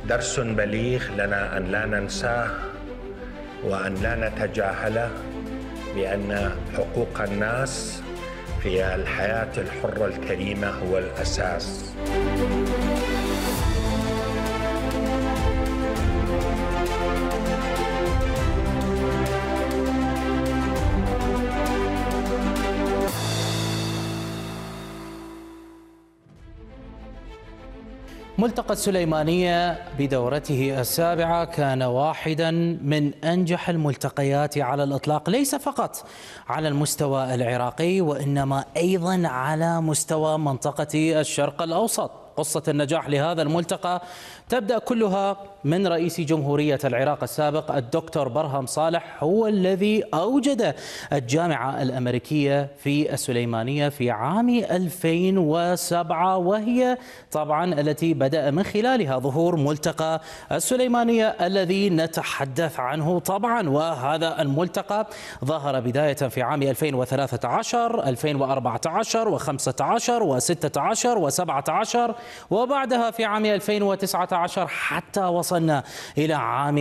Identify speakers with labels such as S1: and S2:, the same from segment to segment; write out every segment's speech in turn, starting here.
S1: درس بليغ لنا أن لا ننساه وأن لا نتجاهله، بأن حقوق الناس في الحياة الحرة الكريمة هو الأساس.
S2: ملتقى السليمانية بدورته السابعة كان واحدا من أنجح الملتقيات على الإطلاق، ليس فقط على المستوى العراقي وإنما أيضا على مستوى منطقة الشرق الأوسط. قصة النجاح لهذا الملتقى تبدأ كلها من رئيس جمهورية العراق السابق الدكتور برهم صالح، هو الذي أوجد الجامعة الأمريكية في السليمانية في عام 2007، وهي طبعا التي بدأ من خلالها ظهور ملتقى السليمانية الذي نتحدث عنه طبعا. وهذا الملتقى ظهر بداية في عام 2013 2014 و15 و16 و17 وبعدها في عام 2019 حتى وصلنا إلى عام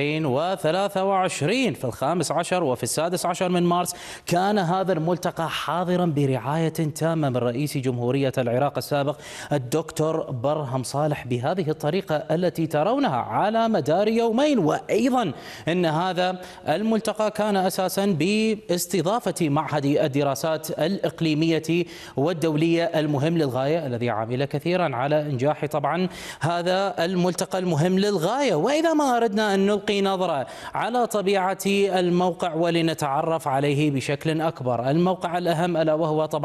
S2: 2023 في 15 وفي 16 من مارس. كان هذا الملتقى حاضرا برعاية تامة من رئيس جمهورية العراق السابق الدكتور برهم صالح بهذه الطريقة التي ترونها على مدار يومين. وأيضا أن هذا الملتقى كان أساسا باستضافة معهد الدراسات الإقليمية والدولية المهم للغاية، الذي عمل كثيرا على إنجاح طبعا هذا الملتقى المهم للغاية. وإذا ما أردنا أن نلقي نظرة على طبيعة الموقع ولنتعرف عليه بشكل أكبر، الموقع الأهم ألا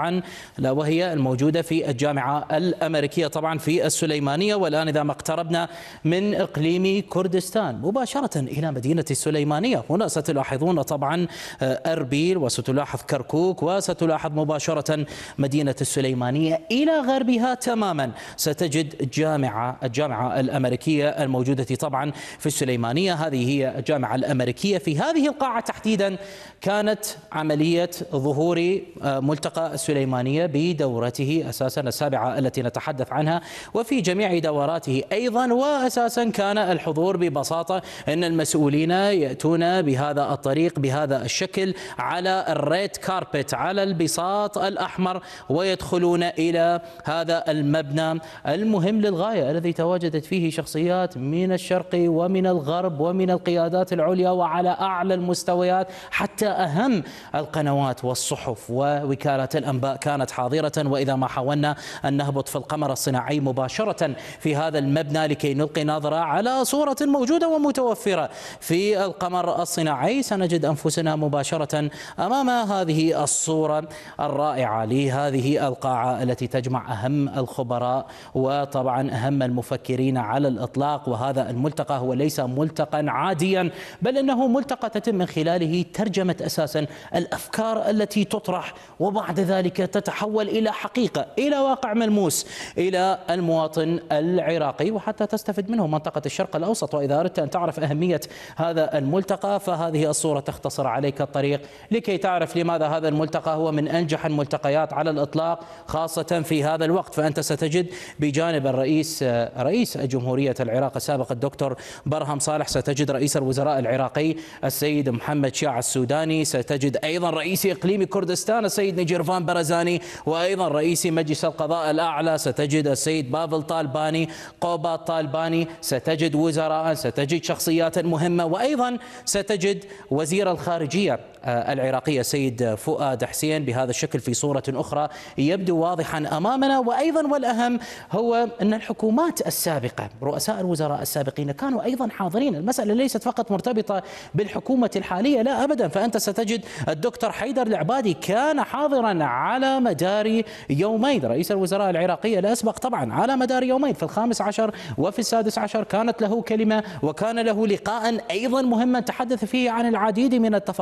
S2: وهي الموجودة في الجامعة الأمريكية طبعا في السليمانية. والآن إذا ما اقتربنا من إقليم كردستان مباشرة إلى مدينة السليمانية، هنا ستلاحظون طبعا أربيل وستلاحظ كركوك وستلاحظ مباشرة مدينة السليمانية. إلى غربها تماما ستجد الجامعة الأمريكية الموجودة طبعا في السليمانية. هذه هي الجامعة الأمريكية. في هذه القاعة تحديدا كانت عملية ظهور ملتقى السليمانية بدورته أساسا السابعة التي نتحدث عنها، وفي جميع دوراته أيضا. وأساسا كان الحضور ببساطة أن المسؤولين يأتون بهذا الطريق بهذا الشكل على الريد كاربت، على البساط الأحمر، ويدخلون إلى هذا المبنى المهم للغاية الذي تواجدت فيه شخصيات من الشرق ومن الغرب ومن القيادات العليا وعلى أعلى المستويات، حتى أهم القنوات والصحف ووكالات الأنباء كانت حاضرة. وإذا ما حاولنا أن نهبط في القمر الصناعي مباشرة في هذا المبنى لكي نلقي نظرة على صورة موجودة ومتوفرة في القمر الصناعي، سنجد أنفسنا مباشرة أمام هذه الصورة الرائعة لهذه القاعة التي تجمع أهم الخبراء وطبعا أهم المفكرين على الإطلاق. وهذا الملتقى هو ليس ملتقى عاديا، بل إنه ملتقى تتم من خلاله ترجمة أساسا الأفكار التي تطرح، وبعد ذلك تتحول إلى حقيقة، إلى واقع ملموس، إلى المواطن العراقي، وحتى تستفد منه منطقة الشرق الأوسط. وإذا أردت أن تعرف أهمية هذا الملتقى فهذه الصورة تختصر عليك الطريق لكي تعرف لماذا هذا الملتقى هو من أنجح الملتقيات على الإطلاق، خاصة في هذا الوقت. فأنت ستجد بجانب رئيس جمهورية العراق السابق الدكتور برهم صالح، ستجد رئيس الوزراء العراقي السيد محمد شيع السوداني، ستجد أيضا رئيس إقليم كردستان السيد نجيرفان برزاني، وأيضا رئيس مجلس القضاء الأعلى ستجد السيد بافل طالباني، قوبات طالباني، ستجد وزراء، ستجد شخصيات مهمة، وأيضا ستجد وزير الخارجية العراقية السيد فؤاد حسين بهذا الشكل في صورة أخرى يبدو واضحا أمامنا. وأيضا والأهم هو أن الحكومات السابقة، رؤساء الوزراء السابقين كانوا أيضا حاضرين. المسألة ليست فقط مرتبطة بالحكومة الحالية، لا أبدا. فأنت ستجد الدكتور حيدر العبادي كان حاضرا على مدار يومين، رئيس الوزراء العراقي الأسبق طبعا على مدار يومين، في 15 وفي 16 كانت له كلمة، وكان له لقاء أيضا مهما تحدث فيه عن العديد من التفاصيل المرتبطة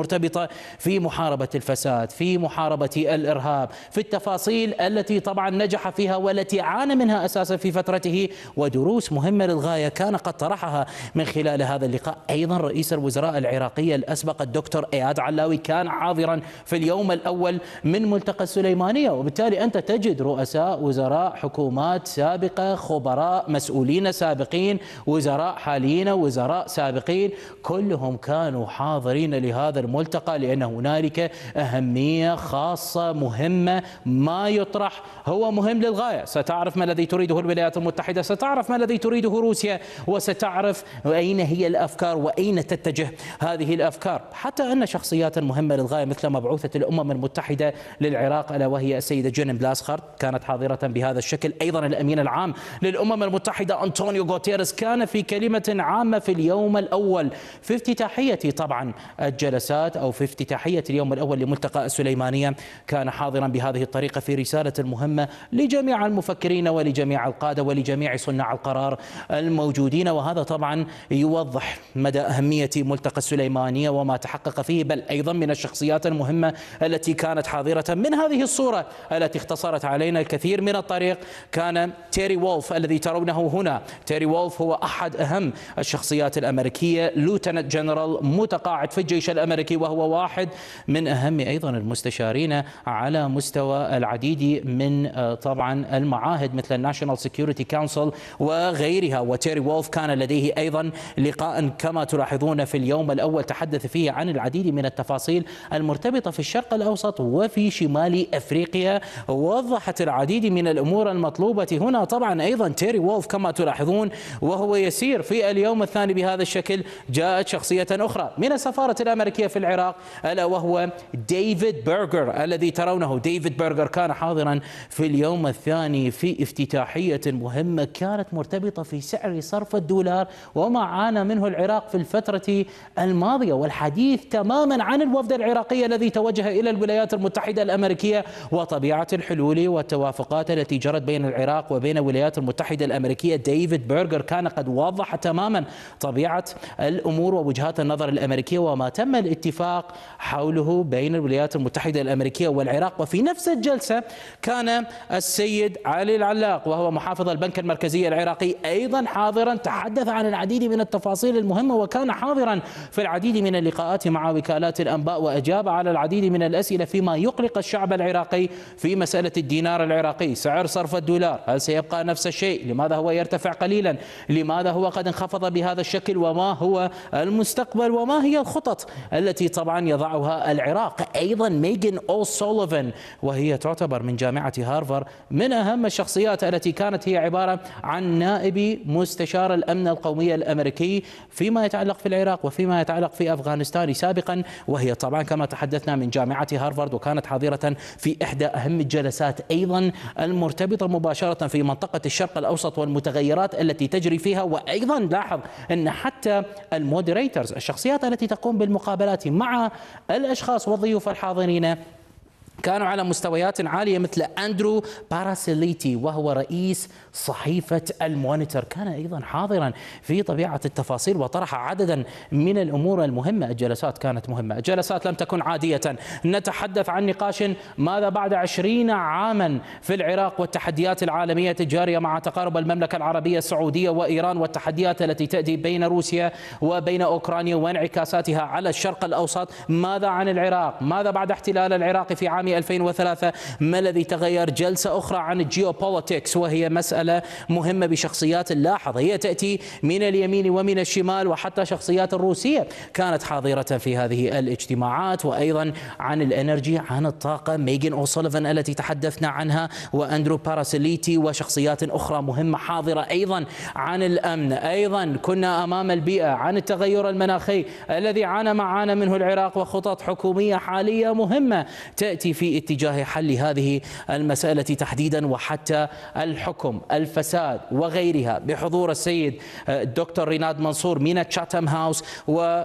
S2: المرتبطة في محاربة الفساد، في محاربة الإرهاب، في التفاصيل التي طبعا نجح فيها والتي عانى منها أساسا في فترته، ودروس مهمة للغاية كان قد طرحها من خلال هذا اللقاء. أيضا رئيس الوزراء العراقي الأسبق الدكتور إياد علاوي كان حاضرا في اليوم الأول من ملتقى السليمانية، وبالتالي أنت تجد رؤساء وزراء حكومات سابقة، خبراء مسؤولين سابقين، وزراء حاليين، وزراء سابقين، كلهم كانوا حاضرين لهذا الملتقى، لأن هنالك أهمية خاصة مهمة. ما يطرح هو مهم للغاية. ستعرف ما الذي تريده الولايات المتحدة، ستعرف ما الذي تريده روسيا، وستعرف أين هي الأفكار وأين تتجه هذه الأفكار. حتى أن شخصيات مهمة للغاية مثل مبعوثة الأمم المتحدة للعراق ألا وهي السيدة جين بلاسخارت كانت حاضرة بهذا الشكل. أيضا الأمين العام للأمم المتحدة أنطونيو غوتيريس كان في كلمة عامة في اليوم الأول في افتتاحية طبعا الجلسات أو في افتتاحية اليوم الأول لملتقى السليمانية، كان حاضرا بهذه الطريقة في رسالة مهمة لجميع المفكرين ولجميع القادة ولجميع صناع القرار الموجودين. وهذا طبعا يوضح مدى أهمية ملتقى السليمانية وما تحقق فيه، بل أيضا من الشخصيات المهمة التي كانت حاضرة من هذه الصورة التي اختصرت علينا الكثير من الطريق كان تيري وولف الذي ترونه هنا. تيري وولف هو أحد أهم الشخصيات الأمريكية، لوتنت جنرال متقاعد في الجيش الأمريكي، وهو واحد من أهم أيضا المستشارين على مستوى العديد من طبعا المعاهد مثل الناشونال سيكيورتي كونسل وغيرها. وتيري وولف كان لديه أيضا لقاء كما تلاحظون في اليوم الأول تحدث فيه عن العديد من التفاصيل المرتبطة في الشرق الأوسط وفي شمال أفريقيا، ووضحت العديد من الأمور المطلوبة هنا. طبعا أيضا تيري وولف كما تلاحظون وهو يسير في اليوم الثاني بهذا الشكل جاءت شخصية أخرى من السفارة الأمريكية في العراق ألا وهو ديفيد بيرغر الذي ترونه. ديفيد بيرغر كان حاضرا في اليوم الثاني في افتتاحية مهمة كانت مرتبطة في سعر صرف الدولار وما عانى منه العراق في الفترة الماضية، والحديث تماما عن الوفد العراقي الذي توجه إلى الولايات المتحدة الأمريكية وطبيعة الحلول والتوافقات التي جرت بين العراق وبين الولايات المتحدة الأمريكية. ديفيد بيرغر كان قد وضح تماما طبيعة الأمور ووجهات النظر الأمريكية وما تم الاتفاق حوله بين الولايات المتحدة الأمريكية والعراق. وفي نفس الجلسة كان السيد علي العلاق وهو محافظ البنك المركزي العراقي أيضا حاضرا، تحدث عن العديد من التفاصيل المهمة وكان حاضرا في العديد من اللقاءات مع وكالات الأنباء، وأجاب على العديد من الأسئلة فيما يقلق الشعب العراقي في مسألة الدينار العراقي، سعر صرف الدولار، هل سيبقى نفس الشيء؟ لماذا هو يرتفع قليلا؟ لماذا هو قد انخفض بهذا الشكل؟ وما هو المستقبل؟ وما هي الخطط التي طبعا يضعها العراق؟ أيضا ميغان أوسوليفان وهي تعتبر من جامعة هارفارد من أهم الشخصيات التي كانت هي عبارة عن نائب مستشار الأمن القومي الأمريكي فيما يتعلق في العراق وفيما يتعلق في أفغانستان سابقا، وهي طبعا كما تحدثنا من جامعة هارفارد، وكانت حاضرة في إحدى أهم الجلسات أيضا المرتبطة مباشرة في منطقة الشرق الأوسط والمتغيرات التي تجري فيها. وأيضا لاحظ أن حتى المودريترز الشخصيات التي تقوم بالمقابلات مع الأشخاص والضيوف الحاضرين كانوا على مستويات عالية مثل أندرو باراسيليتي وهو رئيس صحيفة المونيتور، كان أيضا حاضرا في طبيعة التفاصيل وطرح عددا من الأمور المهمة. الجلسات كانت مهمة، الجلسات لم تكن عادية. نتحدث عن نقاش ماذا بعد 20 عاما في العراق والتحديات العالمية الجارية مع تقارب المملكة العربية السعودية وإيران والتحديات التي تأتي بين روسيا وبين أوكرانيا وانعكاساتها على الشرق الأوسط. ماذا عن العراق؟ ماذا بعد احتلال العراق في عام 2003؟ ما الذي تغير؟ جلسة أخرى عن الجيوبوليتكس وهي مسألة مهمة بشخصيات لاحظ هي تأتي من اليمين ومن الشمال، وحتى شخصيات الروسية كانت حاضرة في هذه الاجتماعات. وأيضا عن الانرجي، عن الطاقة، ميغان أوسوليفان التي تحدثنا عنها وأندرو باراسيليتي وشخصيات أخرى مهمة حاضرة. أيضا عن الأمن، أيضا كنا أمام البيئة، عن التغير المناخي الذي عانى منه العراق وخطط حكومية حالية مهمة تأتي في اتجاه حل هذه المسألة تحديدا، وحتى الحكم، الفساد وغيرها، بحضور السيد الدكتور ريناد منصور من تشاتام هاوس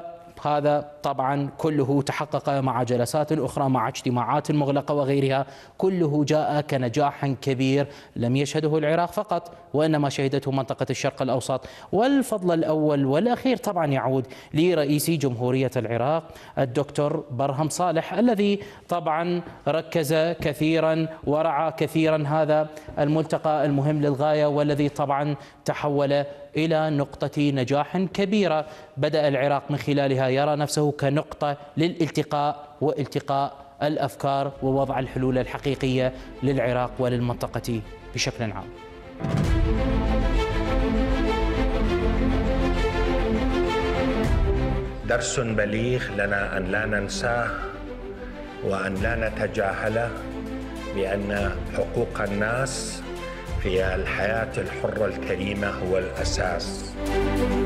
S2: هذا طبعا كله تحقق مع جلسات أخرى، مع اجتماعات مغلقة وغيرها، كله جاء كنجاح كبير لم يشهده العراق فقط وإنما شهدته منطقة الشرق الأوسط. والفضل الأول والأخير طبعا يعود لرئيس جمهورية العراق الدكتور برهم صالح، الذي طبعا ركز كثيرا ورعى كثيرا هذا الملتقى المهم للغاية، والذي طبعا تحول إلى نقطة نجاح كبيرة بدأ العراق من خلالها يرى نفسه كنقطة للالتقاء والتقاء الأفكار ووضع الحلول الحقيقية للعراق وللمنطقة بشكل عام.
S1: درس بليغ لنا أن لا ننساه وأن لا نتجاهله، بأن حقوق الناس في الحياة الحرة الكريمة هو الأساس.